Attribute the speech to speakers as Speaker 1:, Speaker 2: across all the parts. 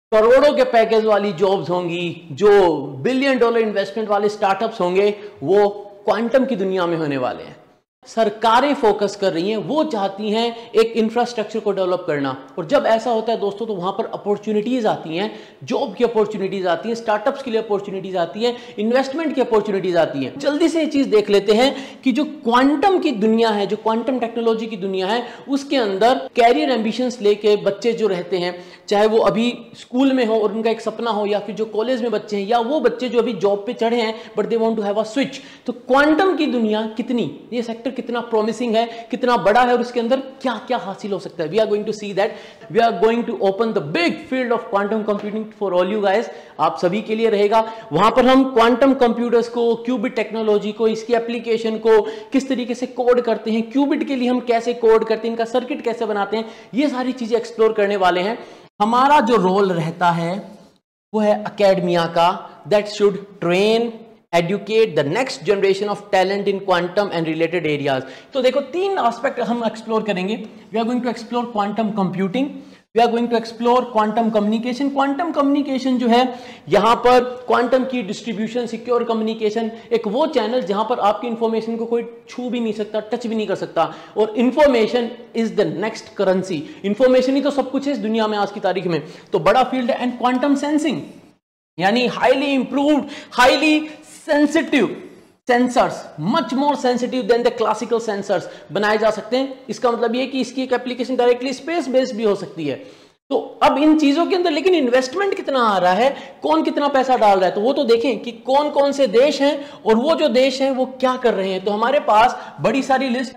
Speaker 1: करोड़ों के पैकेज वाली जॉब्स होंगी, जो बिलियन डॉलर इन्वेस्टमेंट वाले स्टार्टअप्स होंगे, वो क्वांटम की दुनिया में होने वाले हैं। सरकारें फोकस कर रही हैं, वो चाहती हैं एक इंफ्रास्ट्रक्चर को डेवलप करना, और जब ऐसा होता है दोस्तों तो वहां पर अपॉर्चुनिटीज आती हैं, जॉब की अपॉर्चुनिटीज आती हैं, स्टार्टअप्स के लिए अपॉर्चुनिटीज आती हैं, इन्वेस्टमेंट की अपॉर्चुनिटीज आती हैं। जल्दी से ये चीज देख लेते हैं कि जो क्वांटम की दुनिया है, जो क्वांटम टेक्नोलॉजी की दुनिया है, उसके अंदर कैरियर एम्बिशंस लेके बच्चे जो रहते हैं, चाहे वो अभी स्कूल में हो और उनका एक सपना हो, या फिर जो कॉलेज में बच्चे हैं, या वो बच्चे जो अभी जॉब पे चढ़े हैं but they want to have a switch, तो क्वांटम की दुनिया कितनी, ये सेक्टर कितना प्रॉमिसिंग है, कितना बड़ा है, और इसके अंदर क्या क्या हासिल हो सकता है। We are going to see that, we are going to open the big field of quantum computing for all you guys, आप सभी के लिए रहेगा। वहां पर हम क्वांटम कंप्यूटर्स को, क्यूबिट टेक्नोलॉजी को, इसकी एप्लीकेशन को किस तरीके से कोड करते हैं, क्यूबिट के लिए हम कैसे कोड करते हैं, इनका सर्किट कैसे बनाते हैं, ये सारी चीजें एक्सप्लोर करने वाले हैं। हमारा जो रोल रहता है वो है एकेडमिया का, that should train, educate the next generation of talent in quantum and related areas। तो देखो तीन एस्पेक्ट हम एक्सप्लोर करेंगे। We are going to explore quantum computing, we are going to explore quantum communication। quantum communication जो है, यहां पर quantum की डिस्ट्रीब्यूशन, सिक्योर कम्युनिकेशन, एक वो चैनल जहां पर आपकी इंफॉर्मेशन को कोई छू भी नहीं सकता, टच भी नहीं कर सकता, और information is the next currency. Information ही तो सब कुछ है इस दुनिया में आज की तारीख में, तो बड़ा फील्ड है। एंड क्वांटम सेंसिंग, यानी highly improved, highly sensitive sensors, much more sensitive than the classical sensors बनाए जा सकते हैं। इसका मतलब ये कि इसकी एक एप्लीकेशन डायरेक्टली स्पेस बेस्ड भी हो सकती है। तो अब इन चीजों के अंदर लेकिन इन्वेस्टमेंट कितना आ रहा है, कौन कितना पैसा डाल रहा है, तो वो तो देखें कि कौन कौन से देश हैं और वो जो देश हैं वो क्या कर रहे हैं। तो हमारे पास बड़ी सारी लिस्ट,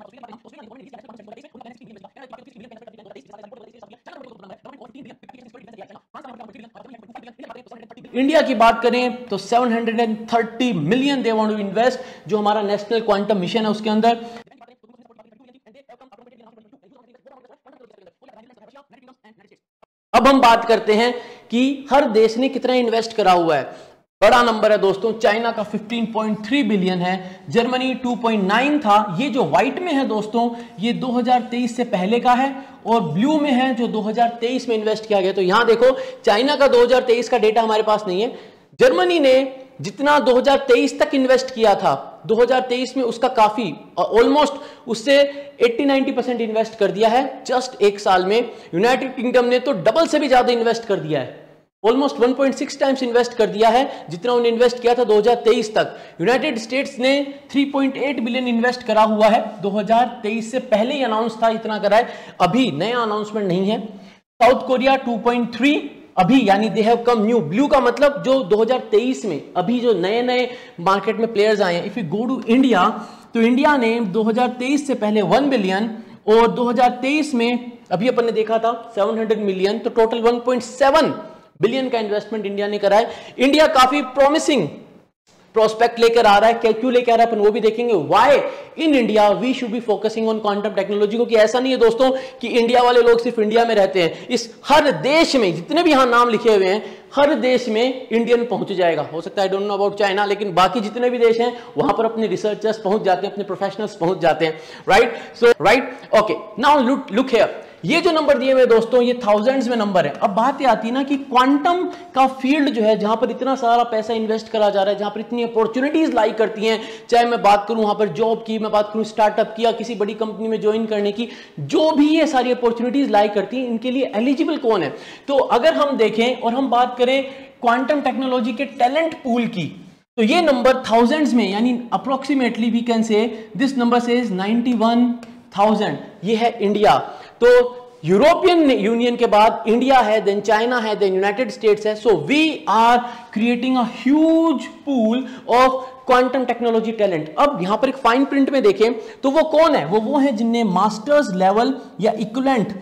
Speaker 1: इंडिया की बात करें तो 730 million they want to invest, जो हमारा नेशनल क्वांटम मिशन है उसके अंदर। अब हम बात करते हैं कि हर देश ने कितना इन्वेस्ट करा हुआ है। बड़ा नंबर है दोस्तों, चाइना का 15.3 बिलियन है, जर्मनी 2.9 था। ये जो व्हाइट में है दोस्तों, ये 2023 से पहले का है, और ब्लू में है जो 2023 में इन्वेस्ट किया गया। तो यहां देखो, चाइना का 2023 का डेटा हमारे पास नहीं है। जर्मनी ने जितना 2023 तक इन्वेस्ट किया था, 2023 में उसका काफी ऑलमोस्ट उससे 80-90% इन्वेस्ट कर दिया है जस्ट एक साल में। यूनाइटेड किंगडम ने तो डबल से भी ज्यादा इन्वेस्ट कर दिया है, ऑलमोस्ट 1.6 टाइम्स इन्वेस्ट कर दिया है जितना उन्होंने इन्वेस्ट किया था 2023 तक। यूनाइटेड स्टेट्स ने 3.8 बिलियन इन्वेस्ट करा हुआ है, 2023 से पहले ही अनाउंस था, इतना करा है, अभी नया अनाउंसमेंट नहीं है। साउथ कोरिया 2.3 अभी, यानी they have come new. Blue का मतलब जो 2023 में अभी जो नए नए मार्केट में प्लेयर्स आए हैं। If you go to India, तो इंडिया ने 2023 से पहले 1 बिलियन, और 2023 में अभी अपन ने देखा था 700 मिलियन, तो टोटल 1.7 बिलियन का इन्वेस्टमेंट इंडिया ने करा है। इंडिया काफी प्रॉमिसिंग प्रोस्पेक्ट लेकर आ रहा है। क्यों लेकर आ रहा है अपन वो भी देखेंगे। Why in India we should be focusing on quantum technology को, कि ऐसा नहीं है दोस्तों कि इंडिया वाले लोग सिर्फ इंडिया में रहते हैं। इस हर देश में जितने भी यहां नाम लिखे हुए हैं, हर देश में इंडियन पहुंच जाएगा। हो सकता है, I don't know about China, लेकिन बाकी जितने भी देश हैं वहां पर अपने रिसर्चर्स पहुंच जाते हैं, अपने प्रोफेशनल्स पहुंच जाते हैं। Right, so right, okay, now look here, ये जो नंबर दिए हुए दोस्तों, ये थाउजेंड्स में नंबर है। अब बात ये आती है ना कि क्वांटम का फील्ड जो है, जहां पर इतना सारा पैसा इन्वेस्ट करा जा रहा है, जहां पर इतनी अपॉर्चुनिटीज लाई करती हैं, चाहे मैं बात करूं वहां पर जॉब की, मैं बात करूं स्टार्टअप की, या किसी बड़ी कंपनी में ज्वाइन करने की, जो भी ये सारी अपॉर्चुनिटीज लाई करती हैं, इनके लिए एलिजिबल कौन है। तो अगर हम देखें और हम बात करें क्वांटम टेक्नोलॉजी के टैलेंट पूल की, तो ये नंबर थाउजेंड्स में, यानी approximately we can say this number says 91,000, ये है इंडिया। तो यूरोपियन यूनियन के बाद इंडिया है, देन चाइना है, देन यूनाइटेड स्टेट्स है। So we are creating a huge pool of quantum technology talent. अब यहां पर एक फाइन प्रिंट में देखें तो वो कौन है, वो है जिनने मास्टर्स लेवल या इक्विवेलेंट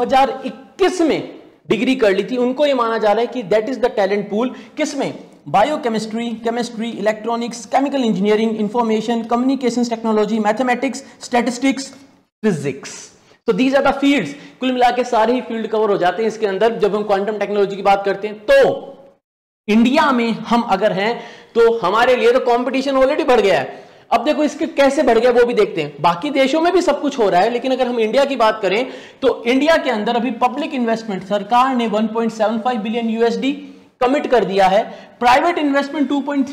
Speaker 1: 2021 में डिग्री कर ली थी, उनको ये माना जा रहा है कि that is the talent pool. किसमें? Biochemistry, chemistry, electronics, chemical engineering, information communications technology, mathematics, statistics, physics. तो दीज आर द फील्ड्स। कुल मिला के सारे ही फील्ड कवर हो जाते हैं इसके अंदर जब हम क्वांटम टेक्नोलॉजी की बात करते हैं। तो इंडिया में हम अगर हैं तो हमारे लिए तो कंपटीशन ऑलरेडी बढ़ गया है। अब देखो इसके कैसे बढ़ गया वो भी देखते हैं। बाकी देशों में भी सब कुछ हो रहा है, लेकिन अगर हम इंडिया की बात करें तो इंडिया के अंदर अभी पब्लिक इन्वेस्टमेंट सरकार ने 1.75 बिलियन यूएसडी कमिट कर दिया है। प्राइवेट इन्वेस्टमेंट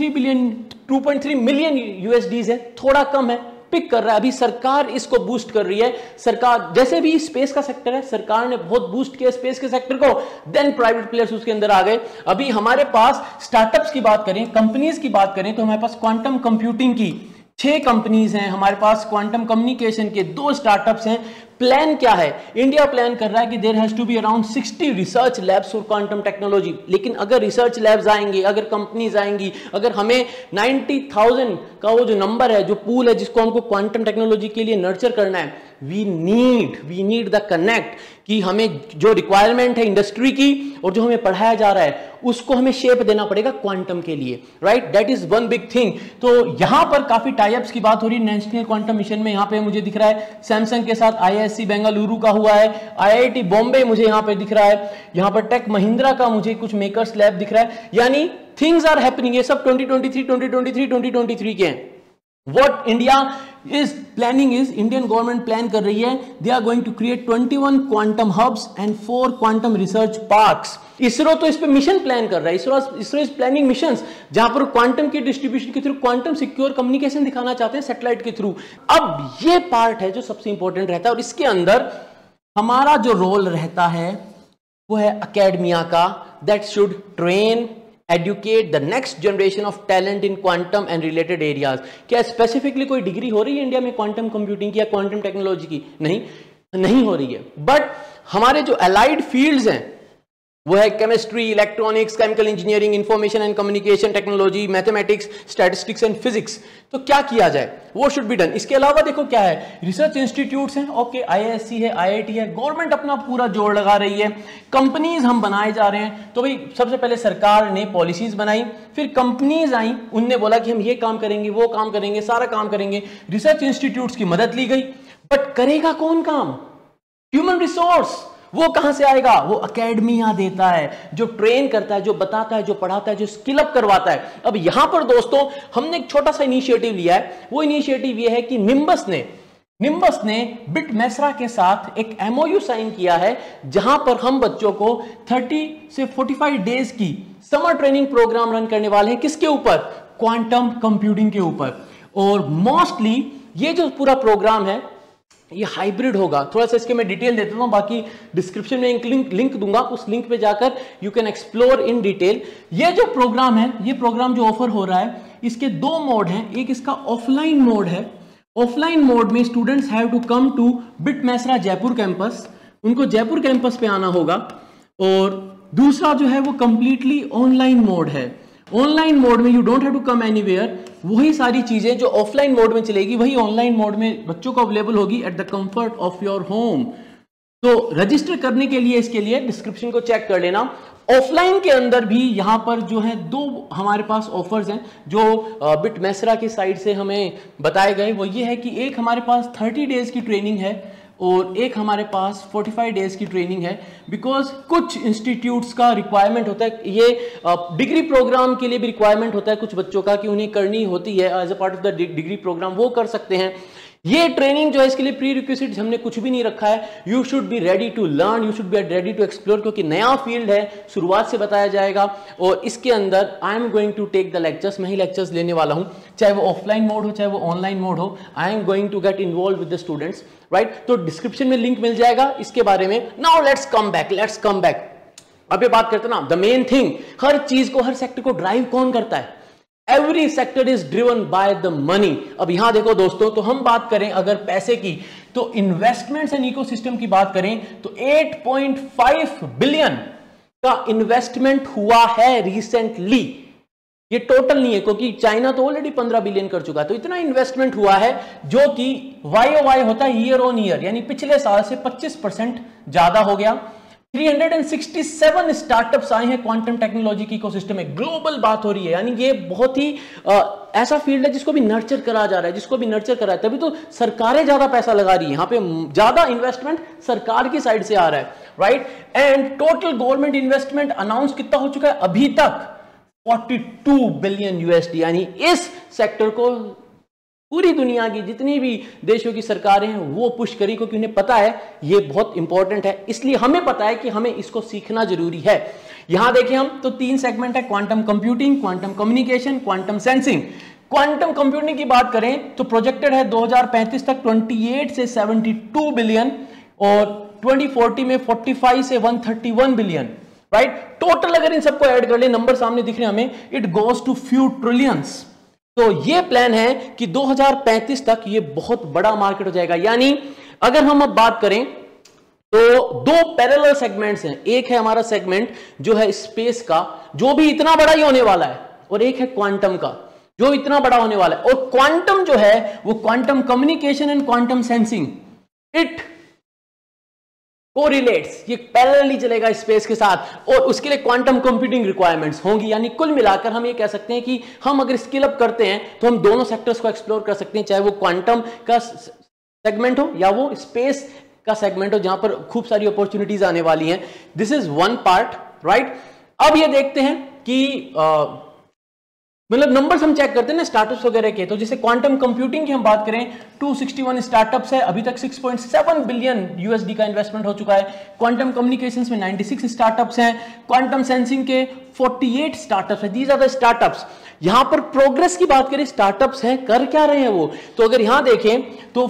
Speaker 1: 2.3 मिलियन यूएसडी है, थोड़ा कम है, पिक कर रहा है। अभी सरकार इसको बूस्ट कर रही है। सरकार जैसे भी स्पेस का सेक्टर है, सरकार ने बहुत बूस्ट किया स्पेस के सेक्टर को, देन प्राइवेट प्लेयर्स उसके अंदर आ गए। अभी हमारे पास स्टार्टअप्स की बात करें, कंपनीज की बात करें, तो हमारे पास क्वांटम कंप्यूटिंग की 6 कंपनीज हैं, हमारे पास क्वांटम कम्युनिकेशन के 2 स्टार्टअप्स हैं। प्लान क्या है? इंडिया प्लान कर रहा है कि there has to be around 60 research labs for quantum technology. लेकिन अगर रिसर्च लैब्स आएंगे, अगर कंपनीज आएंगी, अगर हमें 90,000 का वो जो नंबर है, जो पूल है जिसको हमको क्वांटम टेक्नोलॉजी के लिए नर्चर करना है, वी नीड द कनेक्ट, कि हमें जो रिक्वायरमेंट है इंडस्ट्री की और जो हमें पढ़ाया जा रहा है उसको हमें शेप देना पड़ेगा क्वांटम के लिए, right? That is one big thing. तो यहां पर काफी टाइप्स की बात हो रही है नेशनल क्वांटम मिशन में। यहां पे मुझे दिख रहा है सैमसंग के साथ आईआईएससी बेंगलुरु का हुआ है, आईआईटी बॉम्बे मुझे यहां पे दिख रहा है, यहां पर टेक महिंद्रा का मुझे कुछ मेकर्स लैब दिख रहा है। यानी थिंग्स आर हैपनिंग। ये सब 2023 के हैं। What India is planning is, Indian government plan कर रही है, they are going to create 21 quantum hubs and 4 quantum research parks. ISRO तो इस पे मिशन प्लान कर रहा है। इसरो इज प्लानिंग मिशंस जहां पर क्वांटम की डिस्ट्रीब्यूशन के थ्रू क्वांटम सिक्योर कम्युनिकेशन दिखाना चाहते हैं सैटेलाइट के थ्रू। अब ये पार्ट है जो सबसे इंपॉर्टेंट रहता है, और इसके अंदर हमारा जो रोल रहता है वो है अकेडमिया का, that should train educate the next generation of talent in quantum and related areas. क्या स्पेसिफिकली कोई डिग्री हो रही है इंडिया में क्वांटम कंप्यूटिंग की या क्वांटम टेक्नोलॉजी की? नहीं हो रही है। बट हमारे जो अलाइड फील्ड्स हैं वो है chemistry, electronics, chemical engineering, information and communication technology, mathematics, statistics and physics. तो क्या किया जाए, वो शुड बी डन। इसके अलावा देखो क्या है, रिसर्च इंस्टीट्यूट्स हैं, ओके, आईआईएससी है, आईआईटी है, गवर्नमेंट अपना पूरा जोर लगा रही है, कंपनीज हम बनाए जा रहे हैं। तो भाई सबसे पहले सरकार ने पॉलिसीज बनाई, फिर कंपनीज आई, उनने बोला कि हम ये काम करेंगे, वो काम करेंगे, सारा काम करेंगे। रिसर्च इंस्टीट्यूट्स की मदद ली गई, बट करेगा कौन काम? Human resource. वो कहां से आएगा? वो अकेडमिया देता है, जो ट्रेन करता है, जो बताता है, जो पढ़ाता है, जो स्किल अप करवाता है। अब यहां पर दोस्तों हमने एक छोटा सा इनिशिएटिव लिया है। वो इनिशिएटिव ये है कि निम्बस ने बिट मैसरा के साथ एक एमओयू साइन किया है, जहां पर हम बच्चों को 30 से 45 डेज की समर ट्रेनिंग प्रोग्राम रन करने वाले हैं। किसके ऊपर? क्वांटम कंप्यूटिंग के ऊपर। और मोस्टली ये जो पूरा प्रोग्राम है ये हाइब्रिड होगा। थोड़ा सा इसके मैं डिटेल देता हूं, बाकी डिस्क्रिप्शन में एक लिंक दूंगा, उस लिंक पे जाकर you can explore in detail. ये जो प्रोग्राम है, ये प्रोग्राम जो ऑफर हो रहा है, इसके 2 मोड हैं। एक इसका ऑफलाइन मोड है। ऑफलाइन मोड में students have to come to BIT Mesra Jaipur campus, उनको जयपुर कैंपस पे आना होगा। और दूसरा जो है वो कंप्लीटली ऑनलाइन मोड है। ऑनलाइन मोड में you don't have to come anywhere, वही सारी चीजें जो ऑफलाइन मोड में चलेगी वही ऑनलाइन मोड में बच्चों को अवेलेबल होगी at the comfort of your home. तो रजिस्टर करने के लिए इसके लिए डिस्क्रिप्शन को चेक कर लेना। ऑफलाइन के अंदर भी यहां पर जो है 2 हमारे पास ऑफर्स हैं जो बिट मैसरा की साइड से हमें बताए गए। वो ये है कि एक हमारे पास 30 डेज की ट्रेनिंग है और एक हमारे पास 45 डेज की ट्रेनिंग है। बिकॉज कुछ इंस्टीट्यूट्स का रिक्वायरमेंट होता है, ये डिग्री प्रोग्राम के लिए भी रिक्वायरमेंट होता है कुछ बच्चों का कि उन्हें करनी होती है as a part of the degree program, वो कर सकते हैं। ये ट्रेनिंग जो है इसके लिए प्री रिक्विजिट्स हमने कुछ भी नहीं रखा है। You should be ready to learn, you should be ready to explore, क्योंकि नया फील्ड है, शुरुआत से बताया जाएगा। और इसके अंदर I am going to take the lectures, मैं ही लेक्चर्स लेने वाला हूं, चाहे वो ऑफलाइन मोड हो चाहे वो ऑनलाइन मोड हो। I am going to get involve with the students, right? तो डिस्क्रिप्शन में लिंक मिल जाएगा इसके बारे में। Now let's come back. अब ये बात करते ना, द मेन थिंग, हर चीज को, हर सेक्टर को ड्राइव कौन करता है? Every sector is driven by the money. अब यहां देखो दोस्तों, तो हम बात करें अगर पैसे की, तो इन्वेस्टमेंट्स एंड इकोसिस्टम की बात करें तो 8.5 बिलियन का इन्वेस्टमेंट हुआ है रिसेंटली। ये टोटल नहीं है, क्योंकि चाइना तो ऑलरेडी 15 बिलियन कर चुका है। तो इतना इन्वेस्टमेंट हुआ है जो कि YOY होता है ईयर ऑन ईयर, यानी पिछले साल से 25% ज्यादा हो गया। 367 स्टार्टअप्स आए हैं क्वांटम टेक्नोलॉजी की इकोसिस्टम में। ग्लोबल बात हो रही है, यानी ये बहुत ही ऐसा फील्ड है जिसको भी नर्चर करा जा रहा है, जिसको भी नर्चर करा है, तभी तो सरकारें ज्यादा पैसा लगा रही है। यहाँ पे ज्यादा इन्वेस्टमेंट सरकार की साइड से आ रहा है, right? And total government investment announce कितना हो चुका है अभी तक? 42 बिलियन USD, यानी इस सेक्टर को पूरी दुनिया की जितनी भी देशों की सरकारें हैं वो पुश करी, क्योंकि उन्हें पता है ये बहुत इंपॉर्टेंट है, इसलिए हमें पता है कि हमें इसको सीखना जरूरी है। यहां देखें हम तो 3 सेगमेंट है, quantum computing, quantum communication, quantum sensing. Quantum computing की बात करें तो प्रोजेक्टेड है 2035 तक 28 से 72 बिलियन और 2040 में 45 से 131 बिलियन, राइट। टोटल अगर इन सबको ऐड कर ले, नंबर सामने दिख रहे हैं हमें, it goes to few trillions. तो ये प्लान है कि 2035 तक ये बहुत बड़ा मार्केट हो जाएगा। यानी अगर हम अब बात करें तो 2 पैरेलल सेगमेंट्स हैं, एक है हमारा सेगमेंट जो है स्पेस का, जो भी इतना बड़ा ही होने वाला है, और एक है क्वांटम का जो इतना बड़ा होने वाला है। और क्वांटम जो है वो quantum communication and quantum sensing, it correlates, ये पैरेलली चलेगा स्पेस के साथ, और उसके लिए क्वांटम कंप्यूटिंग रिक्वायरमेंट्स होंगी। यानी कुल मिलाकर हम ये कह सकते हैं कि हम अगर स्किल अप करते हैं तो हम दोनों सेक्टर्स को एक्सप्लोर कर सकते हैं, चाहे वो क्वांटम का सेगमेंट हो या वो स्पेस का सेगमेंट हो, जहां पर खूब सारी अपॉर्चुनिटीज आने वाली हैं। This is one part, right. अब ये देखते हैं कि मतलब नंबर्स हम चेक करते हैं ना स्टार्टअप्स वगैरह के, तो जैसे क्वांटम कंप्यूटिंग की हम बात करें 261 स्टार्टअप्स है, अभी तक 6.7 बिलियन यूएसडी का इन्वेस्टमेंट हो चुका है। क्वांटम कम्युनिकेशंस में 96 स्टार्टअप्स हैं, क्वांटम सेंसिंग के 48 स्टार्टअप्स हैं। These are the startups. यहां पर प्रोग्रेस की बात करें, स्टार्टअप्स हैं, कर क्या रहे हैं वो, तो अगर यहां देखें तो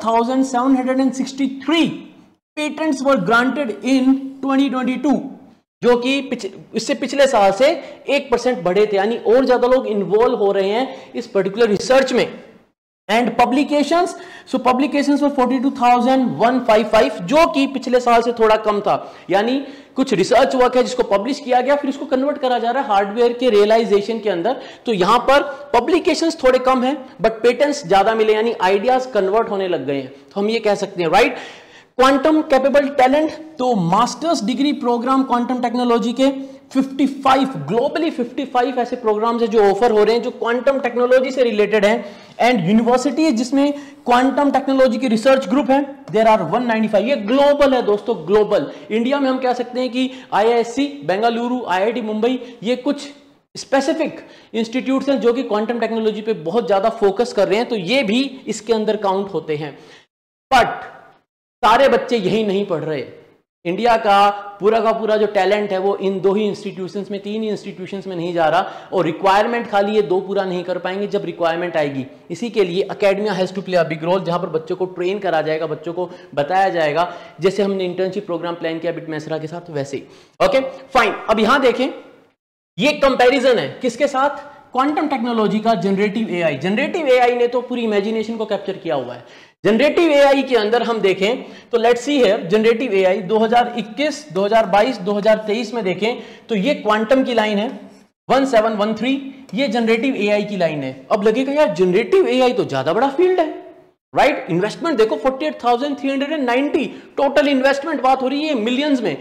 Speaker 1: 4763 पेटेंट्स वर ग्रांटेड इन 2022, जो कि इससे पिछले साल से 1% बढ़े थे, यानी और ज्यादा लोग इन्वॉल्व हो रहे हैं इस पर्टिकुलर रिसर्च में। And publications, so publications for 42,155, जो कि पिछले साल से थोड़ा कम था। यानी कुछ रिसर्च वर्क है जिसको पब्लिश किया गया, फिर उसको कन्वर्ट करा जा रहा है हार्डवेयर के रियलाइजेशन के अंदर। तो यहां पर पब्लिकेशंस थोड़े कम हैं बट पेटेंट्स ज्यादा मिले, यानी आइडियाज कन्वर्ट होने लग गए हैं, तो हम ये कह सकते हैं, राइट। क्वांटम कैपेबल टैलेंट, तो masters degree program quantum technology के 55 ग्लोबली 55 ऐसे प्रोग्राम्स हैं जो ऑफर हो रहे हैं जो क्वांटम टेक्नोलॉजी से रिलेटेड हैं। एंड यूनिवर्सिटी जिसमें क्वांटम टेक्नोलॉजी के रिसर्च ग्रुप है, देयर आर 195। ये ग्लोबल है दोस्तों, ग्लोबल। इंडिया में हम कह सकते हैं कि IISc बेंगलुरु, IIT मुंबई, ये कुछ स्पेसिफिक इंस्टीट्यूट्स हैं जो कि क्वांटम टेक्नोलॉजी पे बहुत ज्यादा फोकस कर रहे हैं, तो ये भी इसके अंदर काउंट होते हैं। बट सारे बच्चे यही नहीं पढ़ रहे। इंडिया का पूरा जो टैलेंट है वो इन 2 ही इंस्टीट्यूशंस में, 3 ही इंस्टीट्यूशंस में नहीं जा रहा, और रिक्वायरमेंट खाली ये 2 पूरा नहीं कर पाएंगे जब रिक्वायरमेंट आएगी। इसी के लिए academia has to play a big role, जहां पर बच्चों को ट्रेन करा जाएगा, बच्चों को बताया जाएगा, जैसे हमने इंटर्नशिप प्रोग्राम प्लान किया बिटमेसरा के साथ वैसे ही। Okay fine. अब यहां देखें, ये कंपैरिजन है किसके साथ, क्वांटम टेक्नोलॉजी का जनरेटिव एआई। जनरेटिव एआई ने तो पूरी इमेजिनेशन को कैप्चर किया हुआ है। जनरेटिव एआई के अंदर हम देखें तो लेट्स सी है जनरेटिव एआई 2021, 2022, 2023 में देखें तो ये क्वांटम की लाइन है 1713, ये जनरेटिव एआई की लाइन है। अब लगेगा यार जनरेटिव एआई तो ज्यादा बड़ा फील्ड है, राइट। इन्वेस्टमेंट देखो 48,390 टोटल इन्वेस्टमेंट, बात हो रही है मिलियंस में,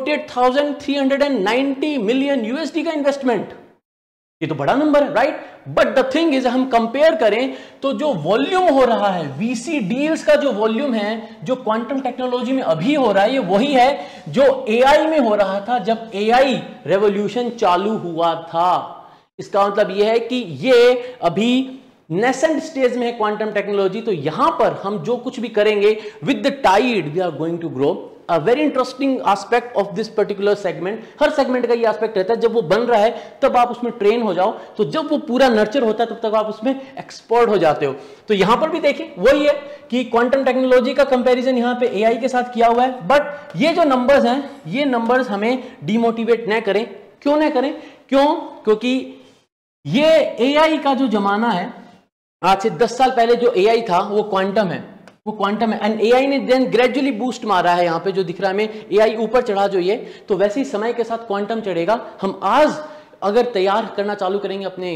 Speaker 1: 48,390 मिलियन यूएसडी का इन्वेस्टमेंट, ये तो बड़ा नंबर है, right. But the thing is, हम कंपेयर करें तो जो वॉल्यूम हो रहा है, वीसी डील्स का जो वॉल्यूम है जो क्वांटम टेक्नोलॉजी में अभी हो रहा है, ये वही है जो एआई में हो रहा था जब एआई रेवोल्यूशन चालू हुआ था। इसका मतलब यह है कि ये अभी नेसेंट स्टेज में है क्वांटम टेक्नोलॉजी। तो यहां पर हम जो कुछ भी करेंगे with the tide we are going to grow. A very interesting aspect of this particular segment, हर सेगमेंट का ये एस्पेक्ट रहता है, जब वो बन रहा है तब आप उसमें ट्रेन हो जाओ, तो जब वो पूरा नर्चर होता है तब तक आप उसमें एक्सपर्ट हो जाते हो। तो यहां पर भी देखें वही है कि क्वांटम टेक्नोलॉजी का कंपैरिजन यहां पे एआई के साथ किया हुआ है। बट ये जो नंबर्स हैं, ये नंबर्स हमें डिमोटिवेट न करें। क्यों न करें? क्योंकि ये एआई का जो जमाना है, आज से 10 साल पहले जो एआई था वो क्वांटम है, वो क्वांटम है। एंड एआई ने देन ग्रेजुअली बूस्ट मारा है, यहां पे जो दिख रहा है हमें एआई ऊपर चढ़ा जो ये, तो वैसे ही समय के साथ क्वांटम चढ़ेगा। हम आज अगर तैयार करना चालू करेंगे अपने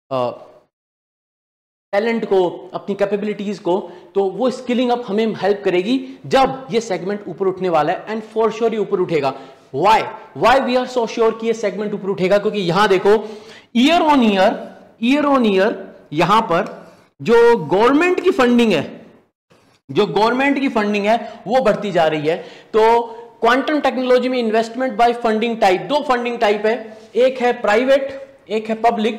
Speaker 1: टैलेंट को, अपनी कैपेबिलिटीज को, तो वो स्किलिंग अप हमें हेल्प करेगी जब ये सेगमेंट ऊपर उठने वाला है। एंड फॉर श्योर ये ऊपर उठेगा। Why we are so sure कि ये सेगमेंट ऊपर उठेगा? क्योंकि यहां देखो ईयर ऑन ईयर यहां पर जो गवर्नमेंट की फंडिंग है, वो बढ़ती जा रही है। तो क्वांटम टेक्नोलॉजी में investment by funding type, 2 funding type है, एक है प्राइवेट, एक है पब्लिक।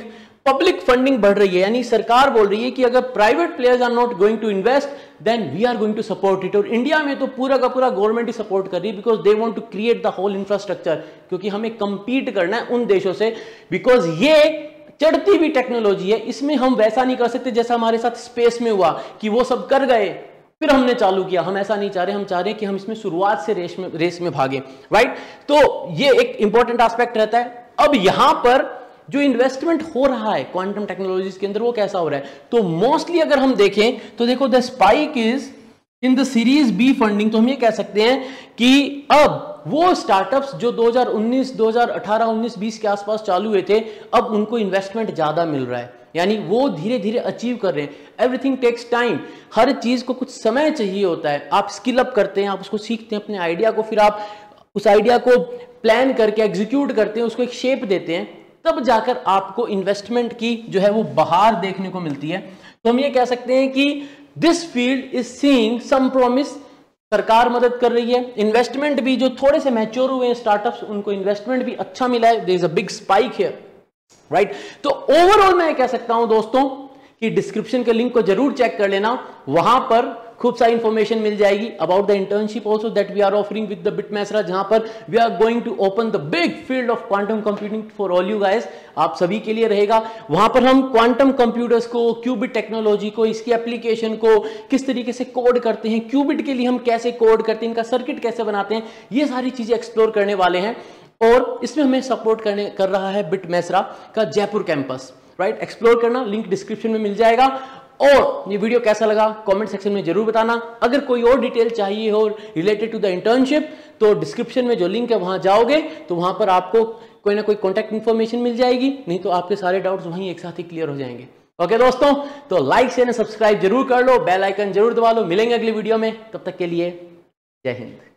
Speaker 1: पब्लिक फंडिंग बढ़ रही है, यानी सरकार बोल रही है कि अगर private players are not going to invest then we are going to support it. और इंडिया में तो पूरा का पूरा गवर्नमेंट ही सपोर्ट कर रही है, because they want to create the whole infrastructure, क्योंकि हमें कंपीट करना है उन देशों से, बिकॉज ये चढ़ती हुई टेक्नोलॉजी है, इसमें हम वैसा नहीं कर सकते जैसा हमारे साथ स्पेस में हुआ कि वो सब कर गए फिर हमने चालू किया। हम ऐसा नहीं चाह रहे, हम चाह रहे हैं कि हम इसमें शुरुआत से रेस में भागे, राइट। तो ये एक इंपॉर्टेंट एस्पेक्ट रहता है। अब यहां पर जो इन्वेस्टमेंट हो रहा है क्वांटम टेक्नोलॉजीज के अंदर वो कैसा हो रहा है, तो मोस्टली अगर हम देखें तो देखो the spike is in the series B funding. तो हम ये कह सकते हैं कि अब वो स्टार्टअप्स जो 2019, 2018, 19, 20 के आसपास चालू हुए थे, अब उनको इन्वेस्टमेंट ज्यादा मिल रहा है, यानी वो धीरे धीरे अचीव कर रहे हैं। एवरीथिंग टेक्स टाइम, हर चीज को कुछ समय चाहिए होता है। आप स्किल अप करते हैं, आप उसको सीखते हैं अपने आइडिया को, फिर आप उस आइडिया को प्लान करके एग्जीक्यूट करते हैं, उसको एक शेप देते हैं, तब जाकर आपको इन्वेस्टमेंट की जो है वो बहार देखने को मिलती है। तो हम ये कह सकते हैं कि this field is seeing some promise. सरकार मदद कर रही है, इन्वेस्टमेंट भी जो थोड़े से मैच्योर हुए हैं स्टार्टअप्स उनको इन्वेस्टमेंट भी अच्छा मिला है, there is a big spike here, right. तो ओवरऑल मैं कह सकता हूं दोस्तों कि डिस्क्रिप्शन के लिंक को जरूर चेक कर लेना, वहां पर खूब सारी इंफॉर्मेशन मिल जाएगी about the internship also that we are offering with the BIT Mesra, जहां पर we are going to open the big field of quantum computing for all you guys, आप सभी के लिए रहेगा। वहां पर हम क्वांटम कंप्यूटर्स को, क्यूबिट टेक्नोलॉजी को, इसकी एप्लीकेशन को किस तरीके से कोड करते हैं, क्यूबिट के लिए हम कैसे कोड करते हैं, इनका सर्किट कैसे बनाते हैं, ये सारी चीजें एक्सप्लोर करने वाले हैं। और इसमें हमें सपोर्ट कर रहा है बिटमेसरा का जयपुर कैंपस, राइट। एक्सप्लोर करना, लिंक डिस्क्रिप्शन में मिल जाएगा। और ये वीडियो कैसा लगा कमेंट सेक्शन में जरूर बताना। अगर कोई और डिटेल चाहिए हो रिलेटेड टू द इंटर्नशिप तो डिस्क्रिप्शन में जो लिंक है वहां जाओगे तो वहां पर आपको कोई ना कोई कॉन्टैक्ट इन्फॉर्मेशन मिल जाएगी, नहीं तो आपके सारे डाउट्स वहीं एक साथ ही क्लियर हो जाएंगे। ओके दोस्तों, तो लाइक शेयर सब्सक्राइब जरूर कर लो, बेल आइकन जरूर दबा लो। मिलेंगे अगली वीडियो में, तब तक के लिए जय हिंद।